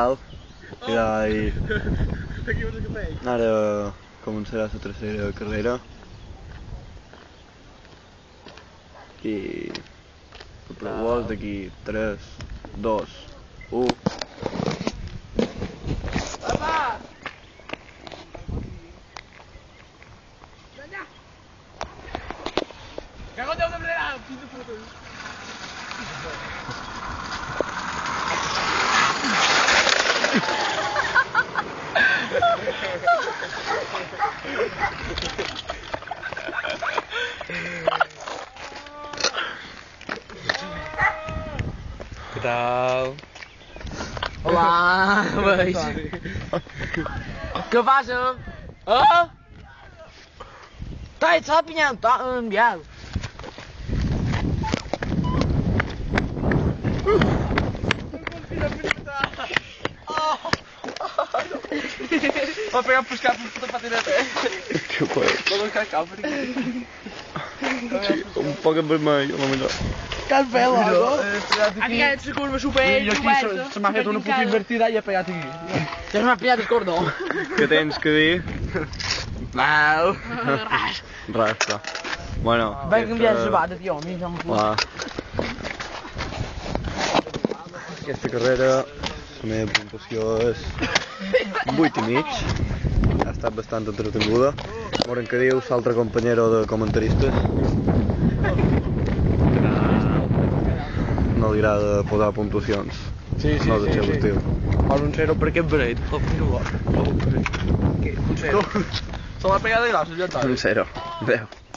tal? I ara començarà la tercera carrera i el preu d'aquí 3, 2, 1. Cago de brera, fill de puta. Què tal? Hola, veig. Què passa? Ah? Tá, sabe pinhão, tá enviado. Vou pegar para buscar puta patineta. Que foi? Vou buscar cá por aqui. Um pouco vermelho, não melhor. Café logo. Aqui é de curva super. E aqui se me arreta um pouco invertida e a pegar aqui. Tens uma piada de cordão. Que tens que dir? Não. Rasta. Bueno, Vai cambiar de jogada de homem, já me lá. Aquesta carrera, la meva puntuació és 8,5. Ha estat bastant entretinguda. Veurem què diu l'altre companyero de comentaristes. No li agrada posar puntuacions. Sí, No de ser l'estil. Fas un 0 perquè és bereid. Un 0. Se l'ha pegat de gràcies, ja està. Un 0. 10.